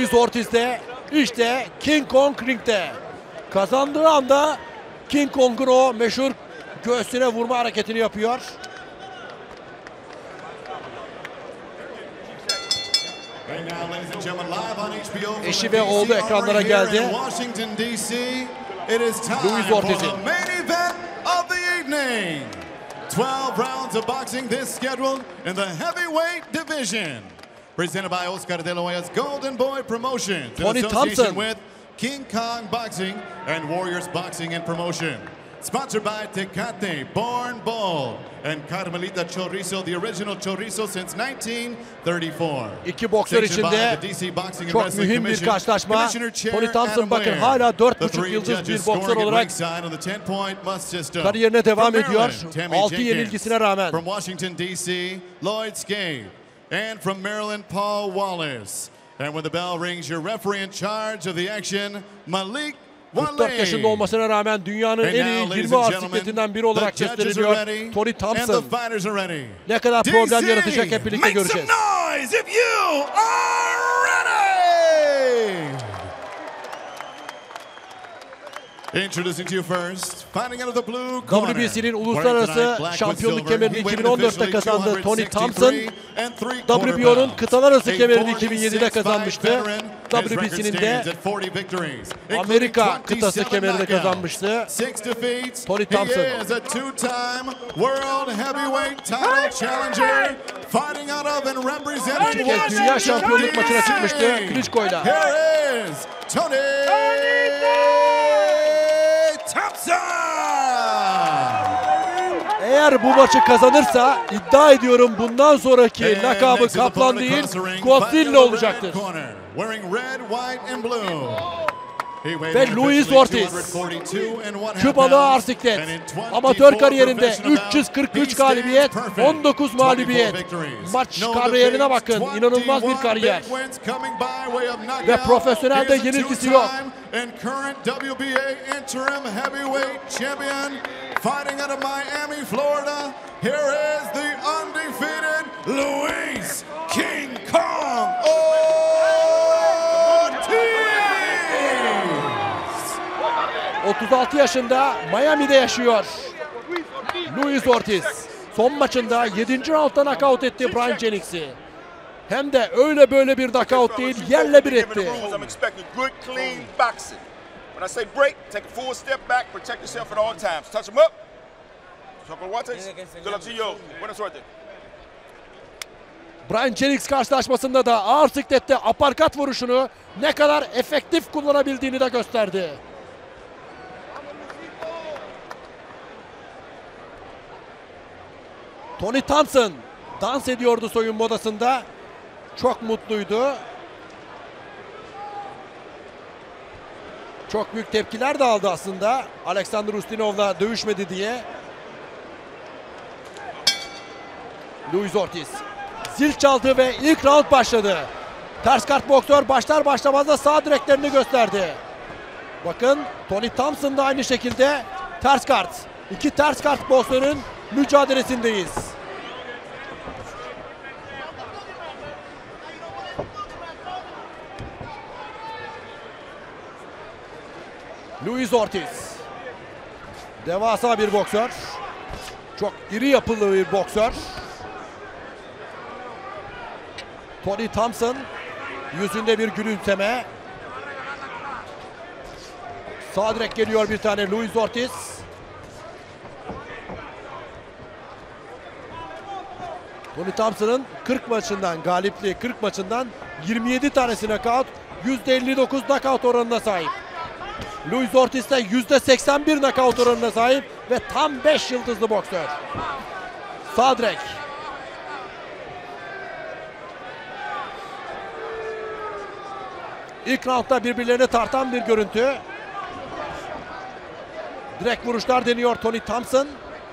Luis Ortiz de işte King Kong ringde. Kazandığı anda King Kong'un o meşhur göğsüne vurma hareketini yapıyor. Eşi ve oğlu ekranlara geldi. Luis Ortiz'in. 12 rounds of boxing this scheduled in the heavyweight division. Presented by Oscar De La Hoya's Golden Boy Promotions in association with King Kong Boxing and Warriors Boxing and Promotion. Sponsored by Tecate, Born Bold, and Carmelita Chorizo, the original chorizo since 1934. İki boksör için de çok mühim bir karşılaşma. Tony Thompson bakın hala 4,5 yıldız bir boksör olarak kariyerine devam ediyor. 6 yenilgisine rağmen. From Washington D.C., Lloyd Scave, and from Maryland, Paul Wallace. And when the bell rings, your referee in charge of the action, Malik 44 yaşında olmasına rağmen dünyanın en iyi 20 ağır sikletinden biri olarak gösteriliyor. Tony Thompson ne kadar problem yaratacak hep birlikte göreceğiz. Introducing to you first, fighting out of the blue corner. WBC'nin uluslararası şampiyonluk kemerini 2014'te kazandı Tony Thompson. WBO'nun kıtalar arası kemerini 2007'de kazanmıştı. WBC'nin de Amerika kıtası kemerini kazanmıştı. Tony Thompson. İki kez dünya şampiyonluk maçına çıkmıştı Klitschko'yla. Eğer bu maçı kazanırsa iddia ediyorum bundan sonraki lakabı Kaplan değil Godzilla olacaktır. Ve Luis Ortiz, Kübalı ağır siklet, amatör kariyerinde 343 galibiyet, 19 mağlubiyet. Maç kariyerine bakın, inanılmaz bir kariyer. Ve profesyonelde yenilgisi yok. Fighting out of Miami, Florida, here is the undefeated Luis King Kong Ortiz. 36 yaşında Miami'de yaşıyor Luis Ortiz. Son maçında 7. roundda knockout etti Brian Jennings'i. Hem de öyle böyle bir knockout değil, yerle bir etti. When I say break, take a full step back, protect yourself at all times. Touch him up. Good luck to you. Buena suerte. Brian Jennings karşılaşmasında da ağır siklette aparkat vuruşunu ne kadar efektif kullanabildiğini de gösterdi. Tony Thompson dans ediyordu soyunma odasında. Çok mutluydu. Çok büyük tepkiler de aldı aslında. Alexander Ustinov'la dövüşmedi diye. Luis Ortiz. Zil çaldı ve ilk round başladı. Ters kart boksör başlar başlamaz da sağ direklerini gösterdi. Bakın Tony Thompson da aynı şekilde ters kart. İki ters kart boksörün mücadelesindeyiz. Luis Ortiz. Devasa bir boksör. Çok iri yapılı bir boksör. Tony Thompson. Yüzünde bir gülümseme. Sağ direk geliyor bir tane Luis Ortiz. Tony Thompson'ın 40 maçından galipliği 40 maçından 27 tanesi knockout, %59 knockout oranına sahip. Luis Ortiz de %81 knockout oranına sahip ve tam 5 yıldızlı boksör. Sağ direk. İlk roundda birbirlerini tartan bir görüntü. Direkt vuruşlar deniyor Tony Thompson.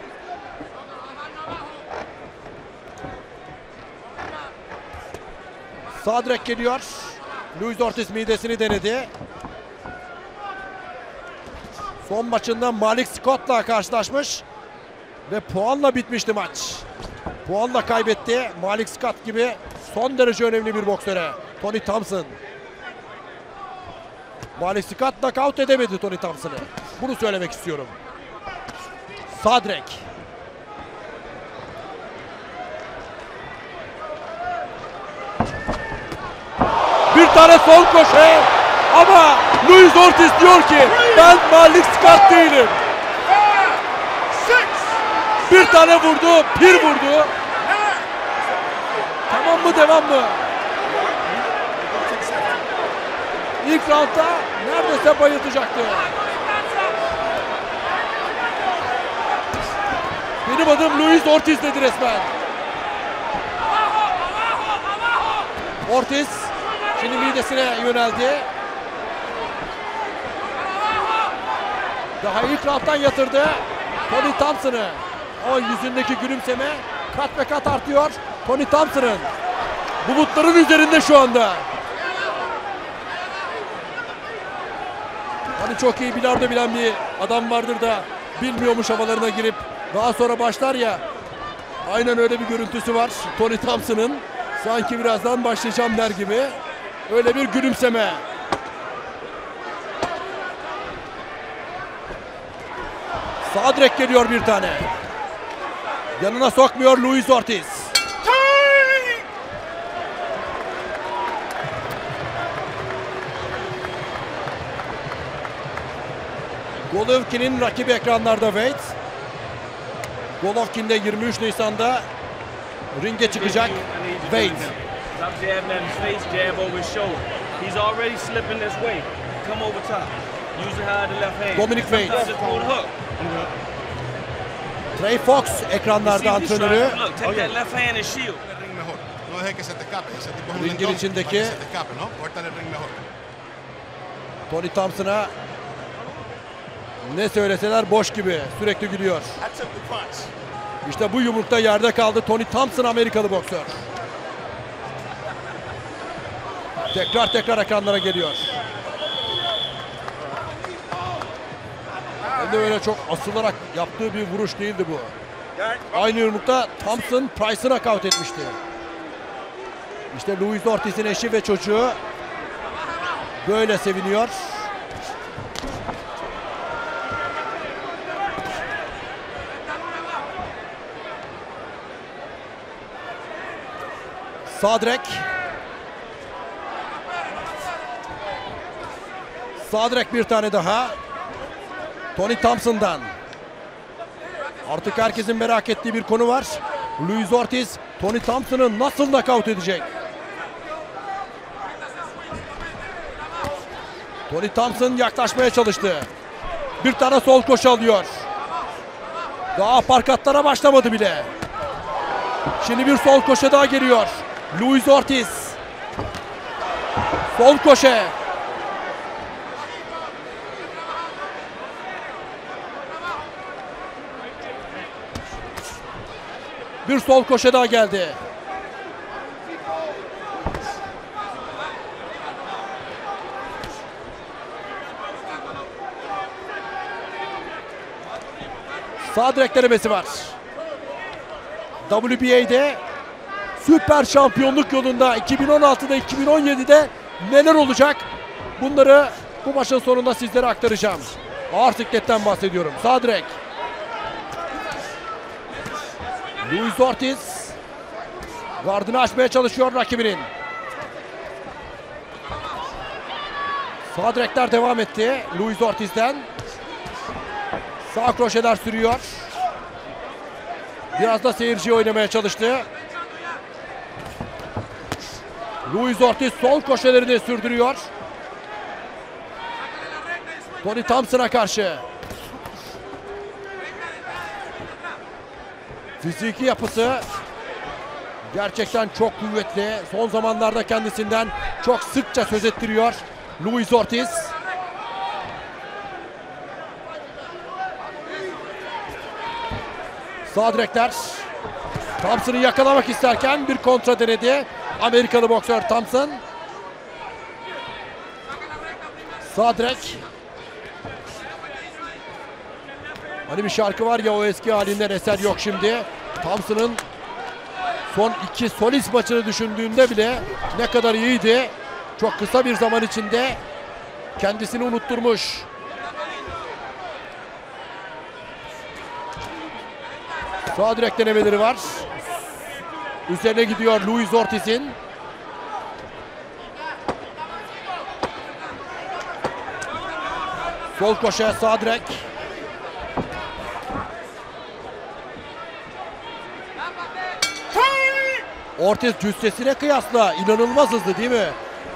Sağ direk geliyor. Luis Ortiz midesini denedi. Son maçında Malik Scott'la karşılaşmış ve puanla bitmişti maç. Puanla kaybetti. Malik Scott gibi son derece önemli bir boksöre Tony Thompson. Malik Scott knockout edemedi Tony Thompson'ı. Bunu söylemek istiyorum. Sadrek. Bir tane sol koşu ama Luis Ortiz diyor ki ben Malik Scott değilim. Bir tane vurdu, bir vurdu. Tamam mı, devam mı? İlk roundda neredeyse bayıltacaktı. Benim adım Luis Ortiz dedi resmen. Ortiz şimdi midesine yöneldi. Daha ilk rounddan yatırdı Tony Thompson'ı. O yüzündeki gülümseme kat ve kat artıyor. Tony Thompson'ın bulutların üzerinde şu anda. Hani çok iyi bilardo bilen bir adam vardır da bilmiyormuş havalarına girip daha sonra başlar ya. Aynen öyle bir görüntüsü var Tony Thompson'ın. Sanki birazdan başlayacağım der gibi. Öyle bir gülümseme. Sağ direk geliyor bir tane. Yanına sokmuyor Luis Ortiz. Golovkin'in rakibi ekranlarda Wade. Golovkin de 23 Nisan'da ringe çıkacak. Wade. Dominic Wade. Trey Fox ekranlarda antrenörü. Ringin içindeki Tony Thompson'a ne söyleseler boş gibi, sürekli gülüyor. İşte bu yumrukta yerde kaldı Tony Thompson, Amerikalı boksör. Tekrar ekranlara geliyor. Hem de öyle çok asılarak yaptığı bir vuruş değildi bu. Aynı yumrukta Thompson Price'ı knockout etmişti. İşte Luis Ortiz'in eşi ve çocuğu böyle seviniyor. Sadrek. Sadrek bir tane daha. Tony Thompson'dan. Artık herkesin merak ettiği bir konu var. Luis Ortiz Tony Thompson'ı nasıl knockout edecek? Tony Thompson yaklaşmaya çalıştı. Bir tane sol koşu alıyor. Daha aparkatlara başlamadı bile. Şimdi bir sol koşu daha geliyor. Luis Ortiz. Sol koşu. Bir sol koşu daha geldi. Sağ direk denemesi var. WBA'de süper şampiyonluk yolunda 2016'da 2017'de neler olacak? Bunları bu maçın sonunda sizlere aktaracağım. Ağır sikletten bahsediyorum. Sağ direk. Luis Ortiz gardını açmaya çalışıyor rakibinin. Sağ direkler devam etti Luis Ortiz'den. Sağ kroşeler sürüyor. Biraz da seyirciye oynamaya çalıştı. Luis Ortiz sol kroşelerini sürdürüyor. Tony Thompson'a karşı. Fiziki yapısı gerçekten çok kuvvetli. Son zamanlarda kendisinden çok sıkça söz ettiriyor Luis Ortiz. Sağ direkler. Thompson'ı yakalamak isterken bir kontra denedi Amerikalı boksör Thompson. Sağ direk. Hani bir şarkı var ya, o eski halinden eser yok şimdi. Thompson'ın son iki solist maçını düşündüğünde bile ne kadar iyiydi. Çok kısa bir zaman içinde kendisini unutturmuş. Sağ direk denemeleri var. Üzerine gidiyor Luis Ortiz'in. Sol koşa sağ direk. Ortiz cüssesine kıyasla inanılmaz hızlı değil mi?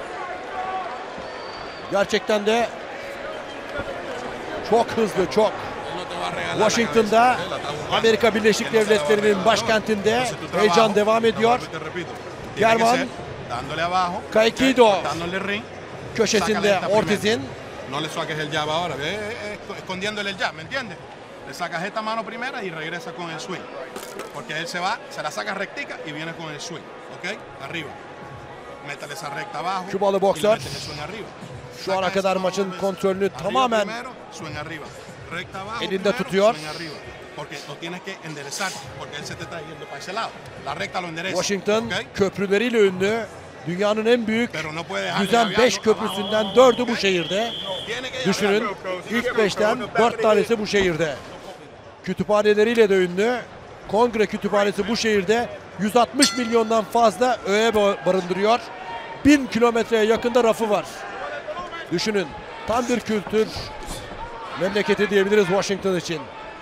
Gerçekten de çok hızlı, çok. Washington'da, Amerika Birleşik Devletleri'nin başkentinde heyecan devam ediyor. German Kaikido köşesinde Ortiz'in. No le saques el jab ahora, ve escondiéndole el jab, ¿me entiendes? Le sacas esta mano primera y regresa con el swing. Porque él se va, se la saca rectica y viene con el swing, ¿ok? Arriba. Métale esa recta abajo. Kübalı boksör arriba. şu ana kadar maçın kontrolünü tamamen elinde tutuyor. Washington köprüleriyle ünlü. Dünyanın en büyük düzen 5 köprüsünden 4'ü bu şehirde. Düşünün, ilk 5'ten 4 tanesi bu şehirde. Kütüphaneleriyle de ünlü. Kongre Kütüphanesi bu şehirde 160 milyondan fazla öğe barındırıyor. 1000 kilometreye yakında rafı var. Düşünün, tam bir kültür memleketi diyebiliriz Washington için.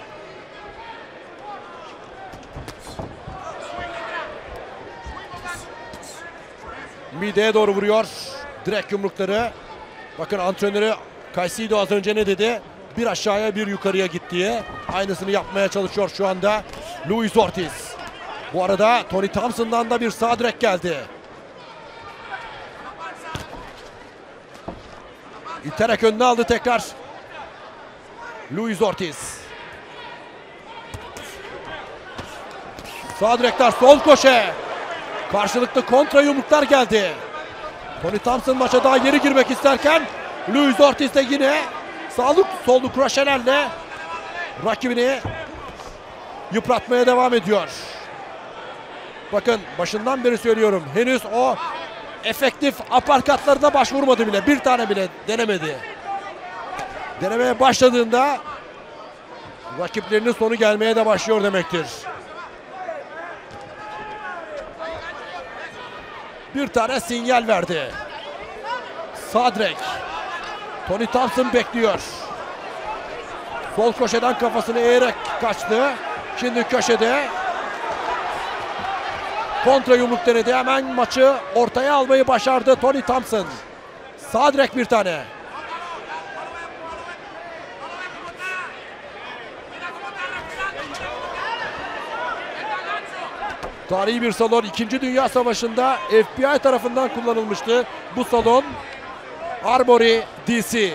Mideye doğru vuruyor. Direkt yumrukları. Bakın antrenörü Kaikido az önce ne dedi? Bir aşağıya bir yukarıya git diye. Aynısını yapmaya çalışıyor şu anda Luis Ortiz. Bu arada Tony Thompson'dan da bir sağ direkt geldi. İterek önüne aldı tekrar Luis Ortiz. Sağ direkler, sol koşe. Karşılıklı kontra yumruklar geldi. Tony Thompson maça daha geri girmek isterken Luis Ortiz de yine sağlık sollu kroşelerle rakibini yıpratmaya devam ediyor. Bakın başından beri söylüyorum, henüz o efektif aparkatlarına başvurmadı bile. Bir tane bile denemedi. Denemeye başladığında rakiplerinin sonu gelmeye de başlıyor demektir. Bir tane sinyal verdi. Sağ direk. Tony Thompson bekliyor. Sol köşeden kafasını eğerek kaçtı. Şimdi köşede kontra yumruk denedi. Hemen maçı ortaya almayı başardı Tony Thompson. Sağ direk bir tane. Tarihi bir salon. 2. Dünya Savaşı'nda FBI tarafından kullanılmıştı. Bu salon Armory, DC.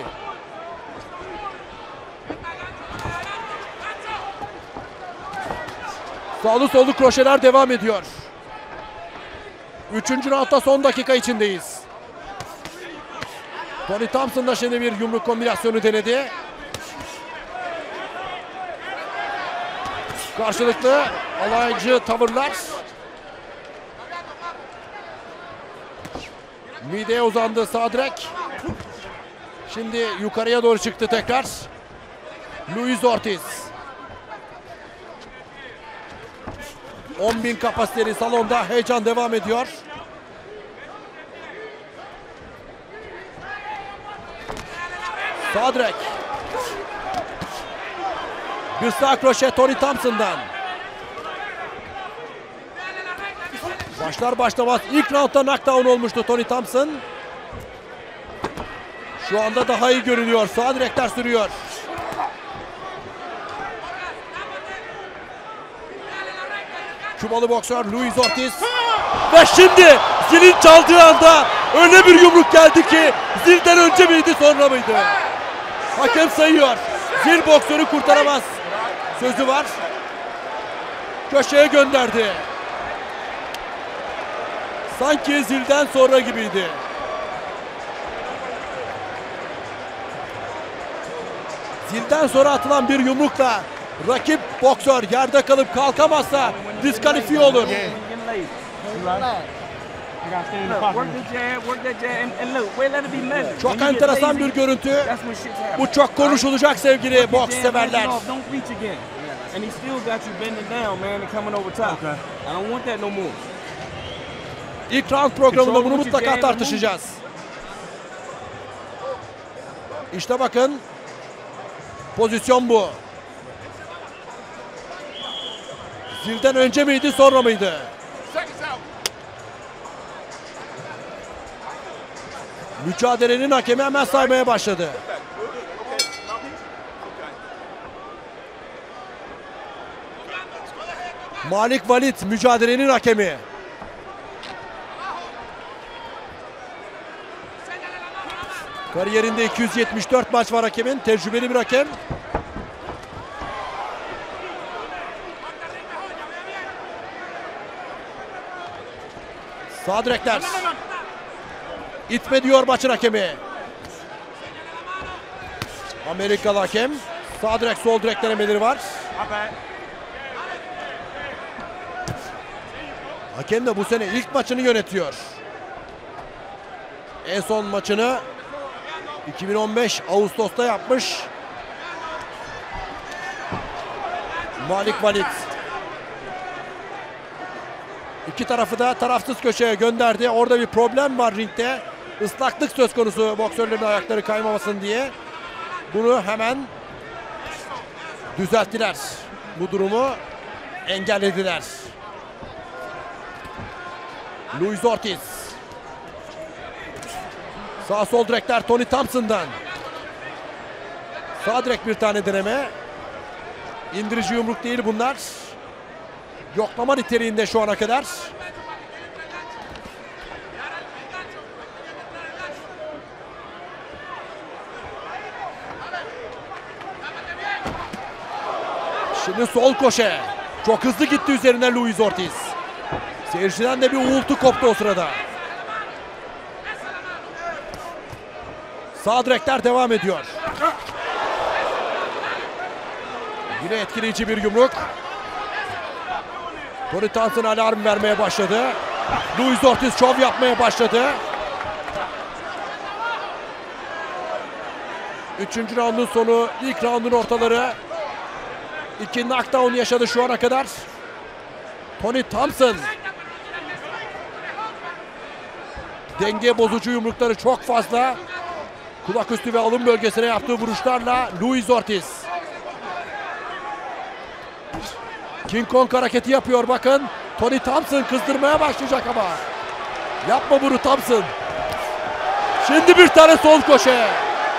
Sağlı sollu kroşeler devam ediyor. 3. roundda son dakika içindeyiz. Tony Thompson da şimdi bir yumruk kombinasyonu denedi. Karşılıklı alaycı tavırlar. Mideye uzandı sağ direk. Şimdi yukarıya doğru çıktı tekrar. Luis Ortiz. 10.000 kapasiteli salonda heyecan devam ediyor. Sağ direk. Bir sağ kroşe Tony Thompson'dan. Başlar başlamaz ilk roundda knockdown olmuştu Tony Thompson. Şu anda daha iyi görünüyor. Sağ direkler sürüyor. Kübalı boksör Luis Ortiz. Ve şimdi zilin çaldığı anda öyle bir yumruk geldi ki zilden önce miydi sonra mıydı? Hakem sayıyor. Zil boksörü kurtaramaz sözü var. Köşeye gönderdi. Sanki zilden sonra gibiydi. Zilden sonra atılan bir yumrukla rakip boksör yerde kalıp kalkamazsa diskalifiye olur. Çok enteresan bir görüntü. Bu çok konuşulacak sevgili boks severler. İlk round programında bunu mutlaka tartışacağız. İşte bakın. Pozisyon bu. Zilden önce miydi, sonra mıydı? Mücadelenin hakemi hemen saymaya başladı. Malik Walid mücadelenin hakemi. Kariyerinde 274 maç var hakemin. Tecrübeli bir hakem. Sağ direkler. İtme diyor maçın hakemi. Amerikalı hakem. Sağ direk, sol direk denemeleri var. Hakem de bu sene ilk maçını yönetiyor. En son maçını 2015 Ağustos'ta yapmış. Malik Walid. İki tarafı da tarafsız köşeye gönderdi. Orada bir problem var ringde. Islaklık söz konusu, boksörlerin ayakları kaymamasın diye. Bunu hemen düzelttiler. Bu durumu engellediler. Luis Ortiz. Sağ sol direkler Tony Thompson'dan. Sağ direk bir tane deneme. İndirici yumruk değil bunlar. Yoklama niteliğinde şu ana kadar. Şimdi sol koşe. Çok hızlı gitti üzerine Luis Ortiz. Seyirciden de bir uğultu koptu o sırada. Sağ direkler devam ediyor. Yine etkileyici bir yumruk. Tony Thompson alarm vermeye başladı. Luis Ortiz şov yapmaya başladı. Üçüncü roundun sonu, ilk roundun ortaları. 2 knockdown yaşadı şu ana kadar. Tony Thompson. Denge bozucu yumrukları çok fazla. Kulak üstü ve alın bölgesine yaptığı vuruşlarla Luis Ortiz. King Kong hareketi yapıyor bakın. Tony Thompson kızdırmaya başlayacak ama. Yapma bunu Thompson. Şimdi bir tane sol koşe.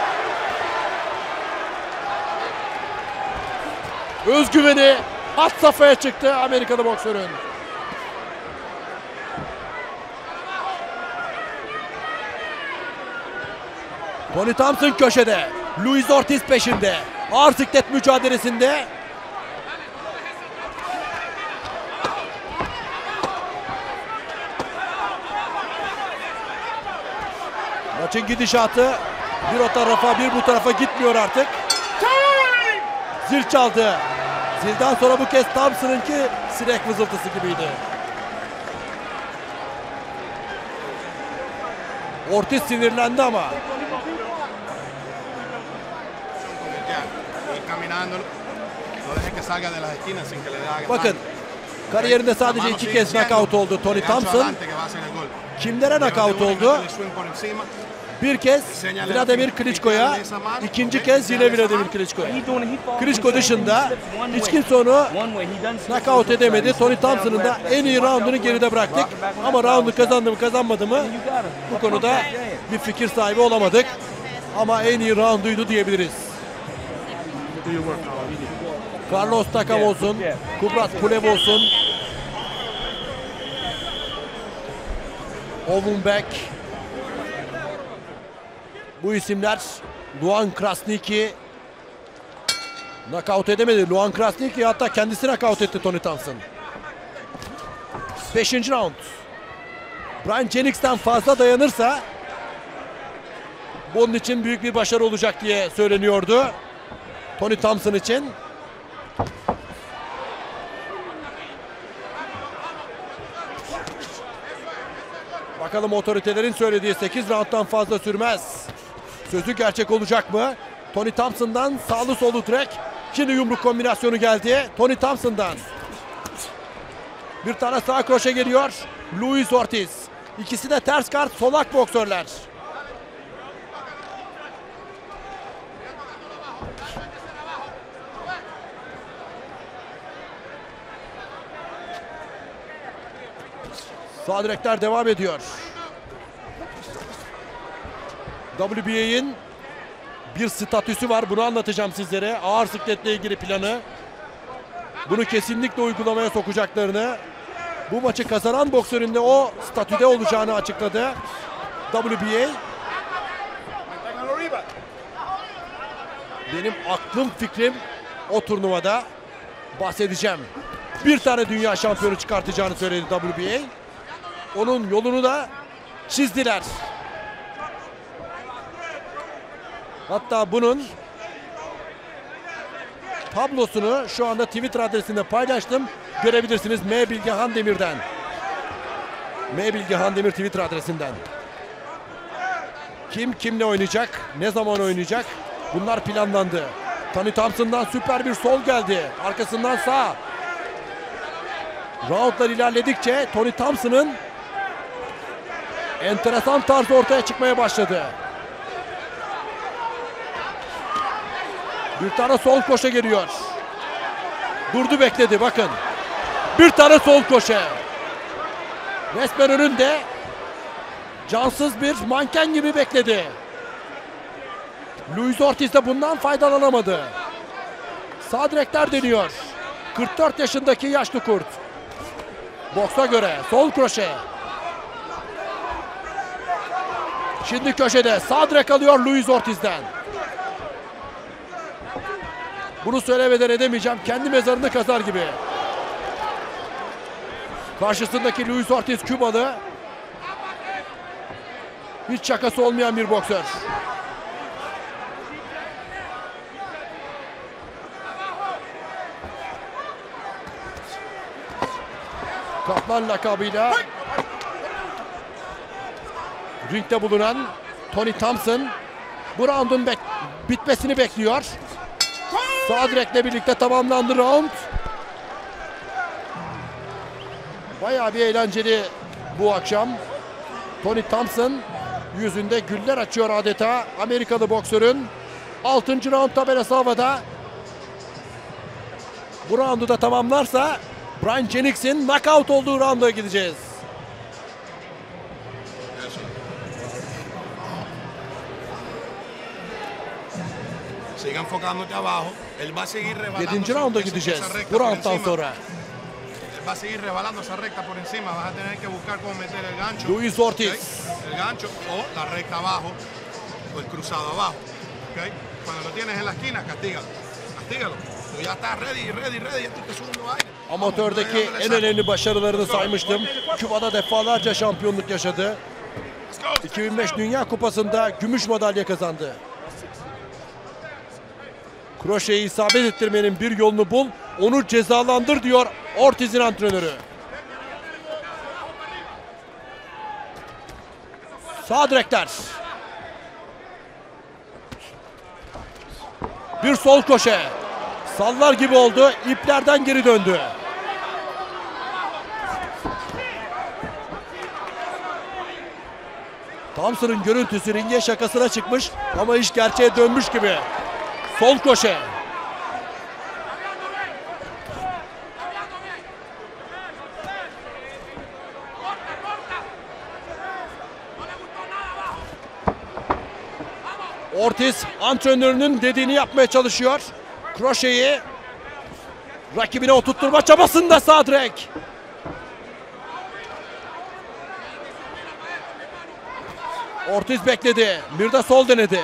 Özgüveni had safhaya çıktı Amerikalı boksörün. Tony Thompson köşede. Luis Ortiz peşinde. Ağır siklet mücadelesinde. Maçın gidişatı bir o tarafa bir bu tarafa gitmiyor artık. Zil çaldı. Zilden sonra bu kez Thompson'ınki sinek vızıltısı gibiydi. Ortiz sinirlendi ama. Bakın, kariyerinde sadece 2 kez knockout oldu Tony Thompson. Kimlere knockout oldu? Bir kez Vladimir Klitschko'ya, ikinci kez yine Vladimir Klitschko'ya. Klitschko dışında hiç kimse onu knockout edemedi. Tony Thompson'ın da en iyi roundunu geride bıraktık. Ama roundu kazandı mı kazanmadı mı bu konuda bir fikir sahibi olamadık. Ama en iyi rounduydu diyebiliriz. Carlos Takam olsun, Kubrat Pulev olsun, Owen Beck. Bu isimler Luan Krasniqi knockout edemedi. Luan Krasniqi hatta kendisi knockout etti Tony Thompson. 5. round. Brian Jennings'ten fazla dayanırsa bunun için büyük bir başarı olacak diye söyleniyordu. Tony Thompson için. Bakalım otoritelerin söylediği 8 rounddan fazla sürmez. Sözü gerçek olacak mı? Tony Thompson'dan sağlı solu direkt. Şimdi yumruk kombinasyonu geldi. Tony Thompson'dan. Bir tane sağ kroşe geliyor. Luis Ortiz. İkisi de ters kart solak boksörler. Sağ direkler devam ediyor. WBA'in bir statüsü var. Bunu anlatacağım sizlere. Ağır sikletle ilgili planı. Bunu kesinlikle uygulamaya sokacaklarını, bu maçı kazanan boksörün de o statüde olacağını açıkladı WBA. Benim aklım fikrim o turnuvada bahsedeceğim. Bir tane dünya şampiyonu çıkartacağını söyledi WBA. Onun yolunu da çizdiler. Hatta bunun tablosunu şu anda Twitter adresinde paylaştım. Görebilirsiniz M. Bilgehan Demir'den. M. Bilgehan Demir Twitter adresinden. Kim kimle oynayacak? Ne zaman oynayacak? Bunlar planlandı. Tony Thompson'dan süper bir sol geldi. Arkasından sağ. Roundlar ilerledikçe Tony Thompson'ın enteresan tarzı ortaya çıkmaya başladı. Bir tane sol koşa geliyor. Durdu, bekledi, bakın. Bir tane sol koşa. Resmen önünde cansız bir manken gibi bekledi. Luis Ortiz de bundan faydalanamadı. Sağ direkler deniyor. 44 yaşındaki yaşlı kurt. Boksa göre sol kroşe. Şimdi köşede sağ direk alıyor Luis Ortiz'den. Bunu söylemeden edemeyeceğim. Kendi mezarını kazar gibi. Karşısındaki Luis Ortiz Kübalı. Hiç şakası olmayan bir boksör. Kaplan lakabıyla ringde bulunan Tony Thompson bu roundun bitmesini bekliyor. Sağ direkle birlikte tamamlandı round. Bayağı bir eğlenceli bu akşam. Tony Thompson yüzünde güller açıyor adeta. Amerikalı boksörün 6. round tabelası havada. Bu roundu da tamamlarsa Brian Jennings'in knockout olduğu rounda gideceğiz. Siga enfocándote abajo. Él va a seguir rebalando. 7. rounda gideceğiz bu rounddan sonra. Va a seguir rebalando esa recta por encima. Vas a tener que buscar cómo meter el gancho. Luis Ortiz. ¿Okay? El gancho o la recta abajo o el cruzado abajo. ¿Okay? Cuando lo tienes en la esquina, castígalo. Castígalo. Tú ya estás ready. Ya tú te subiendo aire. Amatördeki en önemli başarılarını saymıştım. Küba'da defalarca şampiyonluk yaşadı. 2005 Dünya Kupası'nda gümüş madalya kazandı. Kroşeyi isabet ettirmenin bir yolunu bul, onu cezalandır diyor Ortiz'in antrenörü. Sağ direkler. Bir sol koşe. Sallar gibi oldu, iplerden geri döndü. Thompson'ın görüntüsü ringe şakasına çıkmış ama iş gerçeğe dönmüş gibi. Sol koşe. Ortiz antrenörünün dediğini yapmaya çalışıyor. Kroşeyi rakibine oturtturma çabasında sağ direk. Ortiz bekledi. Bir de sol denedi.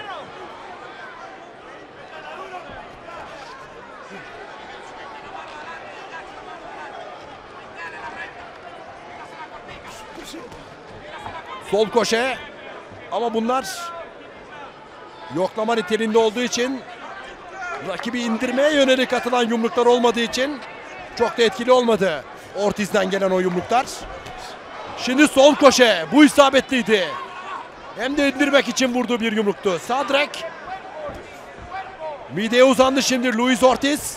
Sol koşe. Ama bunlar yoklama niteliğinde olduğu için, rakibi indirmeye yönelik atılan yumruklar olmadığı için çok da etkili olmadı Ortiz'den gelen o yumruklar. Şimdi sol koşe. Bu isabetliydi. Hem de indirmek için vurduğu bir yumruktu. Sağ direk. Mideye uzandı şimdi Luis Ortiz.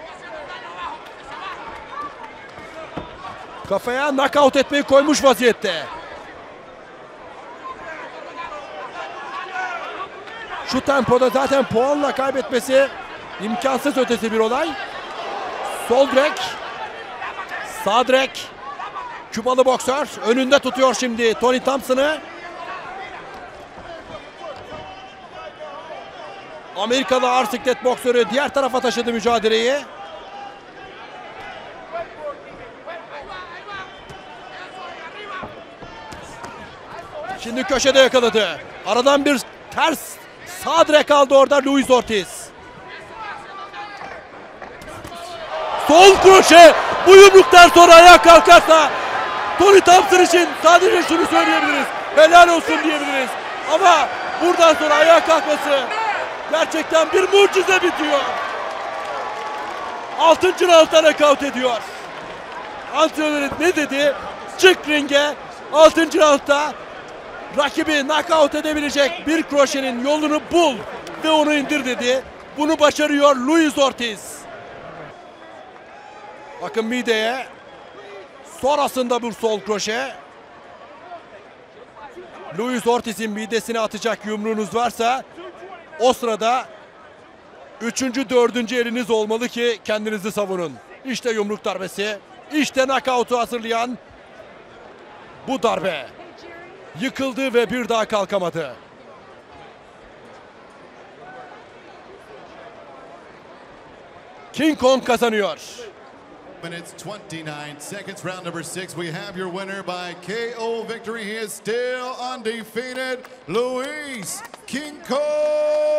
Kafaya knockout etmeyi koymuş vaziyette. Şu tempoda zaten puanla kaybetmesi imkansız ötesi bir olay. Sol direk. Sağ direk. Kübalı boksör önünde tutuyor şimdi Tony Thompson'ı. Amerikalı ağır siklet boksörü diğer tarafa taşıdı mücadeleyi. Şimdi köşede yakaladı. Aradan bir ters sağ direk aldı orada Luis Ortiz. Sol kroşe. Bu yumruktan sonra ayağa kalkarsa Tony Thompson için sadece şunu söyleyebiliriz. Helal olsun diyebiliriz. Ama buradan sonra ayağa kalkması gerçekten bir mucize bitiyor. 6. roundda knockout ediyor. Antrenörü ne dedi? Çık ringe. 6. roundda rakibi knockout edebilecek bir kroşenin yolunu bul ve onu indir dedi. Bunu başarıyor Luis Ortiz. Bakın mideye. Sonrasında bir sol kroşe. Luis Ortiz'in midesine atacak yumruğunuz varsa o sırada 3. 4. eliniz olmalı ki kendinizi savunun. İşte yumruk darbesi. İşte knockout'u hazırlayan bu darbe. Yıkıldı ve bir daha kalkamadı. King Kong kazanıyor. Minutes 29 seconds, round number 6. We have your winner by KO victory. He is still undefeated, Luis King Kong